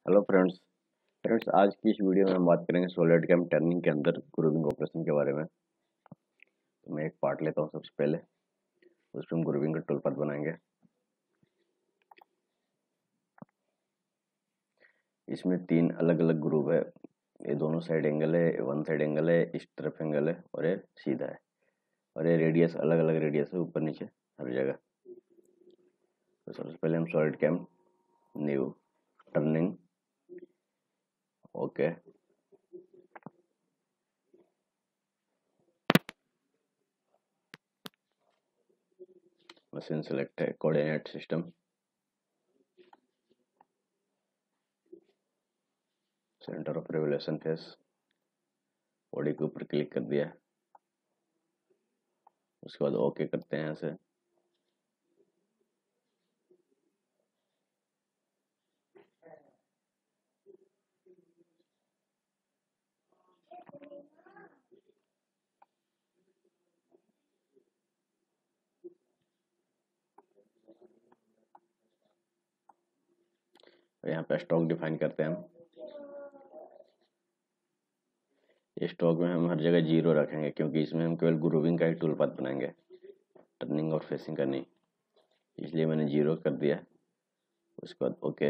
Hello friends आज की इस वीडियो में हम बात करेंगे सॉलिड कैम टर्निंग के अंदर ग्रूविंग ऑपरेशन के बारे में। तो मैं एक पार्ट लेता हूँ सबसे पहले, उस पर हम ग्रूविंग का टूल पाथ बनाएंगे। इसमें 3 अलग अलग ग्रूव है। ये दोनों साइड एंगल है, वन साइड एंगल है, इस तरफ एंगल है और ये सीधा है। और ये रेडियस अलग अलग रेडियस है, ऊपर नीचे हर जगह। तो सबसे पहले हम solid cam new turning okay machine select है, coordinate system, centre of revolution face, body के ऊपर क्लिक कर दिया। उसके बाद ओके करते हैं ऐसे। और यहाँ पे स्टॉक डिफाइन करते हैं हम। ये स्टॉक में हम हर जगह 0 रखेंगे क्योंकि इसमें हम केवल ग्रूविंग का ही टूल पाथ बनाएंगे, टर्निंग और फेसिंग का नहीं, इसलिए मैंने 0 कर दिया। उसके बाद ओके।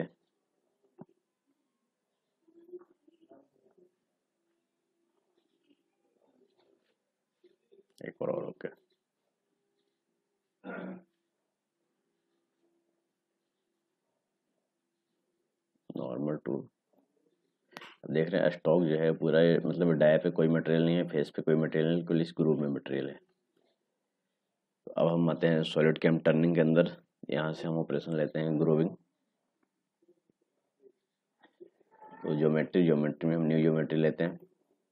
एक और ओके। Normal tool. देख रहे हैं स्टॉक जो है पूरा मतलब डाई पे कोई मटेरियल नहीं है, फेस पे कोई मटेरियल नहीं, केवल इस ग्रूव में मटेरियल है। तो अब हम आते हैं सॉलिड कैम टर्निंग के अंदर। यहाँ से हम ऑपरेशन लेते हैं ग्रूविंग। तो ज्योमेट्री में हम न्यू ज्योमेट्री लेते हैं।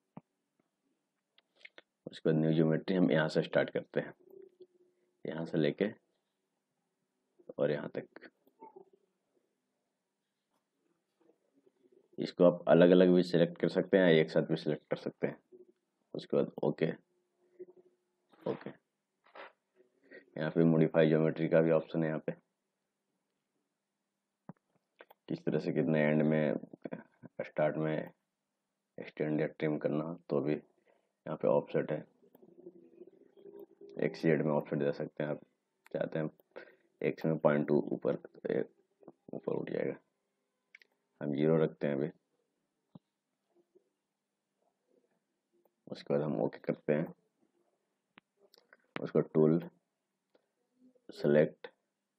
उसके बाद न्यू ज्योमेट्री हम यहाँ से स्टार्ट करते हैं, यहाँ से लेके और यहाँ तक। इसको आप अलग अलग भी सिलेक्ट कर सकते हैं, एक साथ भी सिलेक्ट कर सकते हैं। उसके बाद ओके ओके। यहाँ पे मॉडिफाई ज्योमेट्री का भी ऑप्शन है। यहाँ पे किस तरह से कितने एंड में, स्टार्ट में एक्सटेंड या ट्रिम करना, तो भी यहाँ पे ऑफसेट है। एक्स जेड में ऑफसेट दे सकते हैं आप चाहते हैं। एक्स में 0.2 ऊपर ऊपर उठ जाएगा, हम 0 रखते हैं अभी। उसके बाद हम ओके करते हैं। उसका tool select,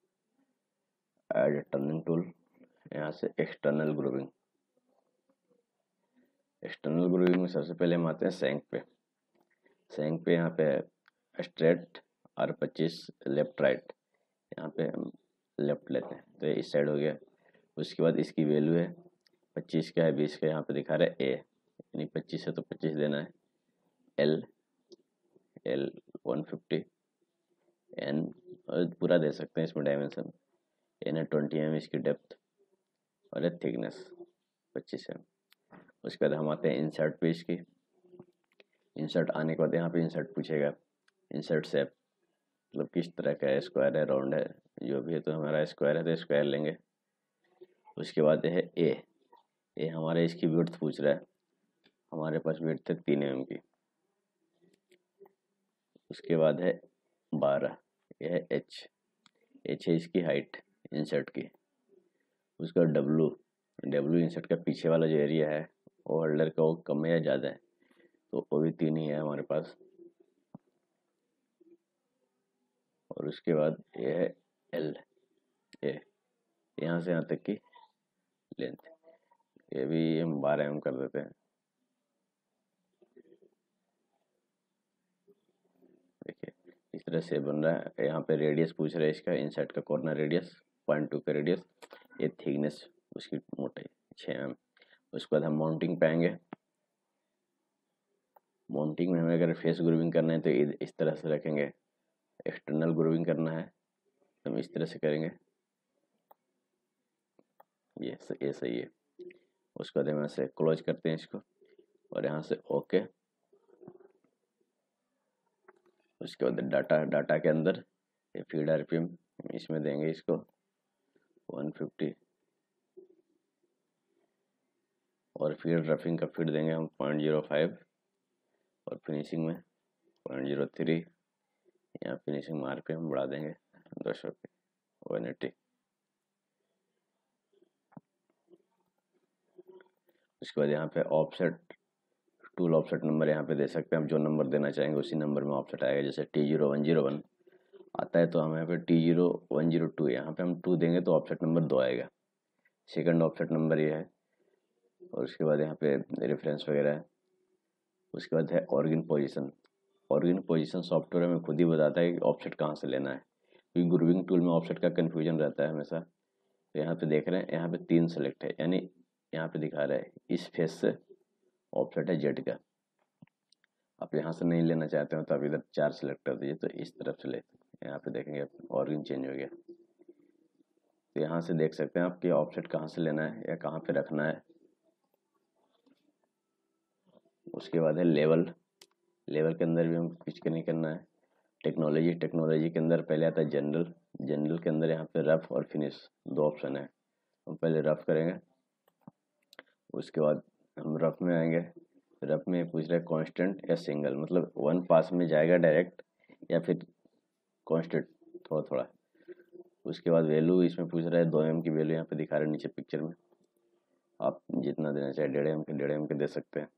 add turning tool, यहाँ से एक्सटर्नल ग्रूविंग। एक्सटर्नल ग्रूविंग में सबसे पहले हम आते हैं सैंक पे यहाँ पे स्ट्रेट R25 लेफ्ट राइट। यहाँ पे हम लेफ्ट लेते हैं तो इस साइड हो गया। उसके बाद इसकी वैल्यू है 25 का है, 20 का यहाँ पे दिखा रहा है ए, यानी 25 है तो 25 देना है। एल 150, एन पूरा दे सकते हैं इसमें डायमेंशन। एन है 20 mm इसकी डेप्थ और थिकनेस 25 mm। उसके बाद हम आते हैं इंसर्ट पे। इसकी इंसर्ट आने के बाद यहाँ पे इंसर्ट पूछेगा, इंसर्ट शेप मतलब किस तरह का है, स्क्वायर है, राउंड है, जो भी है। तो हमारा स्क्वायर है तो स्क्वायर लेंगे। उसके बाद है ए हमारे इसकी विड्थ पूछ रहा है। हमारे पास विड्थ है 3 mm की। उसके बाद है 12, यह है एच है इसकी हाइट इंसर्ट की। उसका डब्लू इंसर्ट का पीछे वाला जो एरिया है वो होल्डर का, वो कम है या ज़्यादा है, तो वो भी 3 ही है हमारे पास। और उसके बाद ये है एल, ये यहाँ से यहाँ तक की लेंथ, ये भी हम 12 mm कर देते हैं। देखिए इस तरह से बन रहा है। यहाँ पे रेडियस पूछ रहा है इसका, इंसर्ट का कॉर्नर रेडियस 0.2 का रेडियस, ये थिकनेस उसकी मोटाई 6 mm। उसके बाद हम माउंटिंग पे आएंगे। माउंटिंग में हमें अगर फेस ग्रूविंग करना है तो इस तरह से रखेंगे। एक्सटर्नल ग्रूविंग करना है तो हम इस तरह से करेंगे, ये सही है। उसके बाद हम यहाँ से क्लोज करते हैं इसको और यहाँ से ओके। उसके बाद डाटा के अंदर ये फीड RPM इसमें देंगे, इसको 150। और फिर रफिंग का फिट देंगे हम 0.05 और फिनिशिंग में 0.03। यहाँ फिनिशिंग मार्क पे हम बढ़ा देंगे 10 रुपये 180। उसके बाद यहाँ पे ऑफसेट टूल ऑफसेट नंबर यहाँ पे दे सकते हैं हम, जो नंबर देना चाहेंगे उसी नंबर में ऑफसेट आएगा। जैसे T0101 आता है तो हम यहाँ पे T0102 यहाँ पे हम 2 देंगे तो ऑफसेट नंबर 2 आएगा, सेकंड ऑफसेट नंबर ये है। और उसके बाद यहाँ पे रेफरेंस वगैरह है। उसके बाद है organ position. Organ position software में खुद ही बताता है कि ऑफसेट कहाँ से लेना है, क्योंकि ग्रूविंग टूल में ऑफसेट का कन्फ्यूजन रहता है हमेशा। तो यहाँ पे देख रहे हैं, यहाँ पे 3 सेलेक्ट है, यानी यहाँ पे दिखा रहा है इस फेस से ऑफसेट है जेड का। आप यहाँ से नहीं लेना चाहते हो तो आप इधर 4 सेलेक्ट कर दीजिए, तो इस तरफ से ले सकते हैं। यहाँ पे देखेंगे ऑर्गन चेंज हो गया। तो यहाँ से देख सकते हैं आप कि ऑफसेट कहाँ से लेना है या कहाँ पे रखना है। उसके बाद है लेवल। लेवल के अंदर भी हम कुछ नहीं करना है। टेक्नोलॉजी, टेक्नोलॉजी के अंदर पहले आता है जनरल। जनरल के अंदर यहाँ पे रफ और फिनिश 2 ऑप्शन है। हम पहले रफ करेंगे, उसके बाद हम रफ में आएंगे। रफ में पूछ रहा है कांस्टेंट या सिंगल, मतलब 1 पास में जाएगा डायरेक्ट या फिर कांस्टेंट थोड़ा थोड़ा। उसके बाद वैल्यू इसमें पूछ रहा है 2 mm की वैल्यू यहाँ पे दिखा रहा है नीचे पिक्चर में। आप जितना देना चाहे 1.5 mm के दे सकते हैं।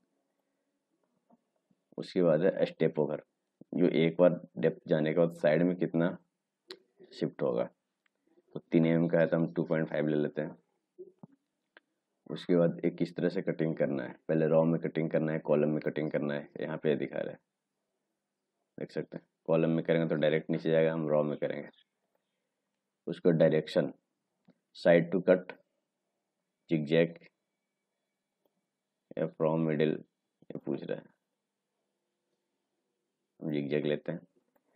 उसके बाद है स्टेप ओवर, जो एक बार डेप्थ जाने के बाद साइड में कितना शिफ्ट होगा। तो 3 mm का है तो हम 2.5 ले लेते हैं। उसके बाद एक किस तरह से कटिंग करना है, पहले रॉ में कटिंग करना है, कॉलम में कटिंग करना है। यहाँ पे दिखा रहा है, देख सकते हैं। कॉलम में करेंगे तो डायरेक्ट नीचे जाएगा, हम रॉ में करेंगे। उसको direction side to cut, zigzag या फ्रॉम मिडिल ये पूछ रहा है, हम जिगजैग लेते हैं।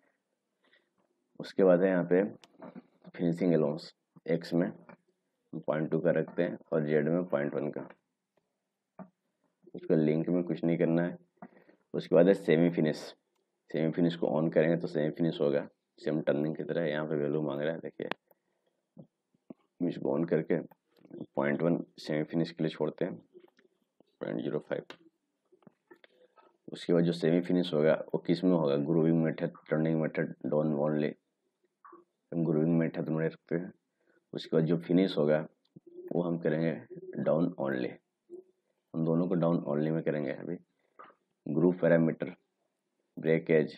उसके बाद है यहाँ पे फिनिशिंग अलाउंस, एक्स में 0.2 का रखते हैं और जेड में 0.1 का। उसका लिंक में कुछ नहीं करना है। उसके बाद है सेमी फिनिश। सेमी फिनिश को ऑन करेंगे तो सेमी फिनिश होगा, सेम टर्निंग की तरह। यहाँ पे वैल्यू मांग रहा है, देखिए इसको ऑन करके 0.1 सेमी फिनिश के लिए छोड़ते हैं, 0.05। उसके बाद जो सेमी फिनिश होगा वो किस में होगा, grooving method, turning method, down only. Grooving method में रखते हैं। उसके बाद जो फिनिश होगा वो हम करेंगे डाउन ओनली। हम दोनों को डाउन ओनली में करेंगे अभी। Group parameter, breakage.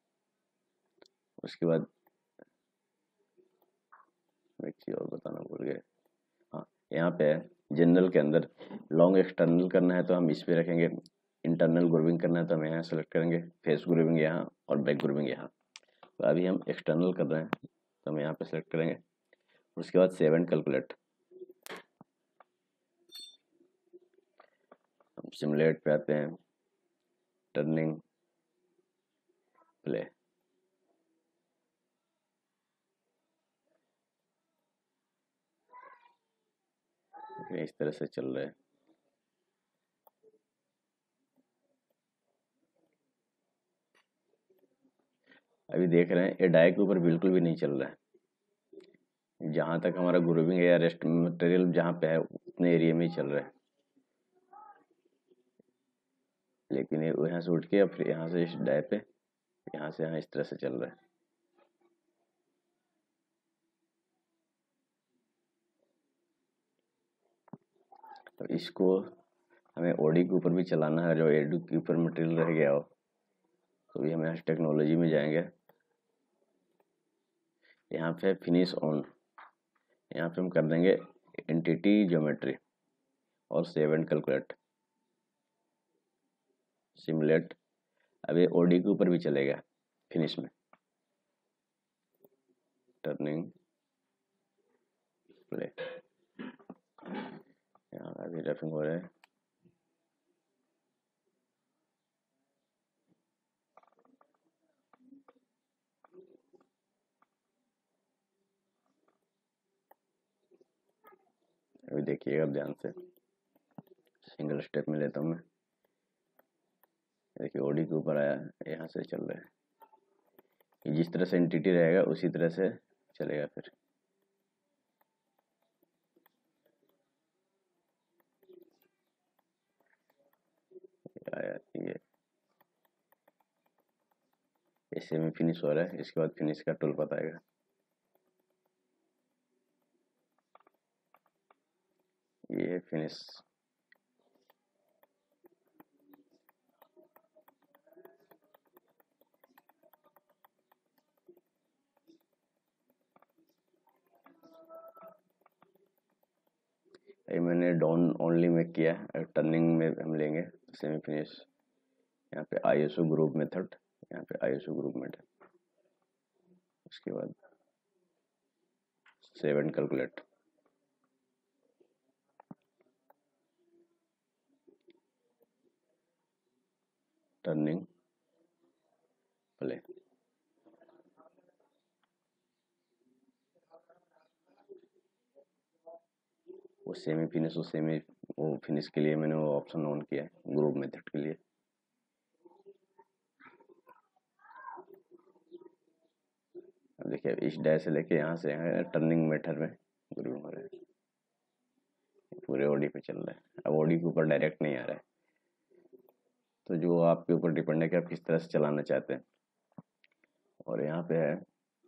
उसके बाद एक चीज और बताना भूल गए, हाँ यहाँ पे जनरल के अंदर लॉन्ग एक्सटर्नल करना है तो हम इस पे रखेंगे, इंटरनल ग्रूविंग करना है तो हम यहाँ सेलेक्ट करेंगे, फेस ग्रूविंग यहाँ और बैक ग्रूविंग यहाँ। तो अभी हम एक्सटर्नल कर रहे हैं तो हम यहाँ पे सेलेक्ट करेंगे। उसके बाद सेव एंड कैलकुलेट, हम सिमुलेट पे आते हैं, टर्निंग, प्ले। इस तरह से चल रहा है। अभी देख रहे हैं ये डाई के ऊपर बिल्कुल भी नहीं चल रहा है। जहाँ तक हमारा ग्रूविंग है या रेस्ट मटेरियल जहाँ पे है उतने एरिया में ही चल रहा है, लेकिन ये यहाँ से उठ के अब फिर यहाँ से इस डाई पे यहाँ से यहाँ इस तरह से चल रहा है। तो इसको हमें ओडी के ऊपर भी चलाना है, जो एडू के ऊपर मटेरियल रह गया हो। तो भी हम यहाँ टेक्नोलॉजी में जाएंगे, यहाँ पे फिनिश ऑन, यहाँ पे हम कर देंगे एंटिटी ज्योमेट्री और सेव एंड कैलकुलेट, सिमुलेट। अब ये ओडी के ऊपर भी चलेगा फिनिश में, टर्निंग, प्ले। यहाँ अभी रफिंग हो रहा है। अभी देखिएगा ध्यान से, सिंगल स्टेप में लेता हूँ मैं। देखिए ओडी के ऊपर आया, यहाँ से चल रहा है। जिस तरह से एंटिटी रहेगा उसी तरह से चलेगा फिर। ये सेमी फिनिश हो रहा है, इसके बाद फिनिश का टूल पाथ आएगा। ये फिनिश। ये मैंने डाउन ओनली में किया है, टर्निंग में हम लेंगे सेमी फिनिश। यहाँ पे आईएसओ ग्रुप मेथड, यहाँ पे आईएसओ ग्रुप मेथड, उसके बाद save and calculate. Turning play. वो सेमी फिनिश, वो फिनिश के लिए मैंने वो ऑप्शन ऑन किया है ग्रुप मेथड के लिए। अब देखिए इस डैश से लेके यहाँ से यहाँ टर्निंग मेथड में ग्रुप हो रहा है, पूरे ओडी पे चल रहा है। अब ओडी के ऊपर डायरेक्ट नहीं आ रहा है, तो जो आपके ऊपर डिपेंड है कि आप किस तरह से चलाना चाहते हैं। और यहाँ पे है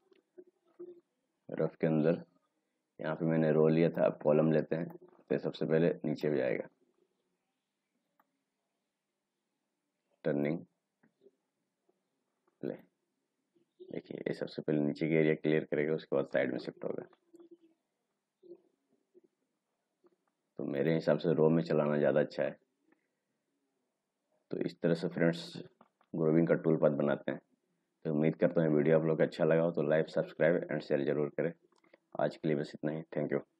रफ के अंदर, यहाँ पे मैंने रो लिया था, अब कॉलम लेते हैं तो सबसे पहले नीचे भी जाएगा। Turning play. देखिए ये सबसे पहले नीचे के एरिया क्लियर करेगा, उसके बाद साइड में शिफ्ट होगा। तो मेरे हिसाब से रो में चलाना ज़्यादा अच्छा है। तो इस तरह से फ्रेंड्स ग्रुपिंग का टूल पाथ बनाते हैं। तो उम्मीद करता हूँ वीडियो आप लोग को अच्छा लगा हो तो लाइक, सब्सक्राइब एंड शेयर जरूर करें। आज के लिए बस इतना ही। Thank you.